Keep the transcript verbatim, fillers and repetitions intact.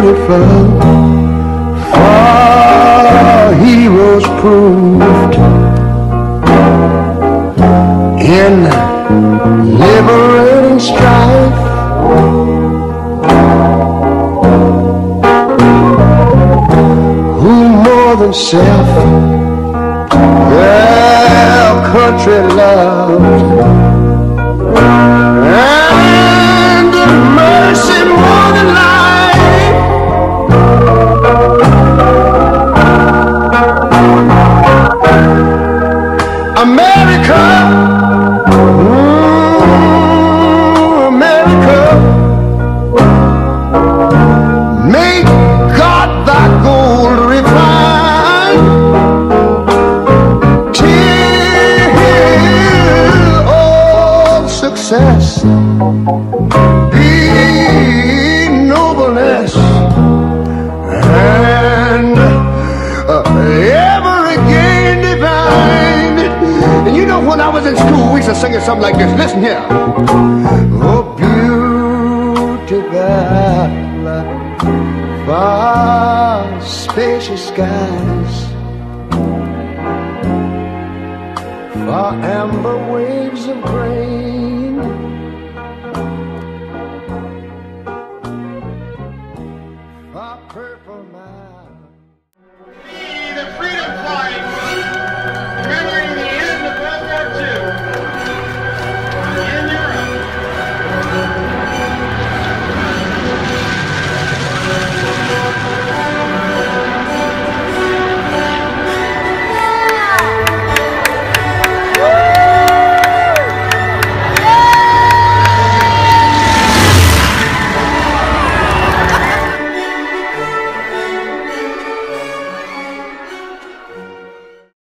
beautiful, for heroes proved in liberating strife. Who more than self their country loved, and mercy more than life. America, ooh, America, make God thy gold refine, till all success be nobleness, and uh, ever again divine. And you know, when I was in school, we used to sing something like this. Listen here. Oh, beautiful, far spacious skies, far amber waves of grain,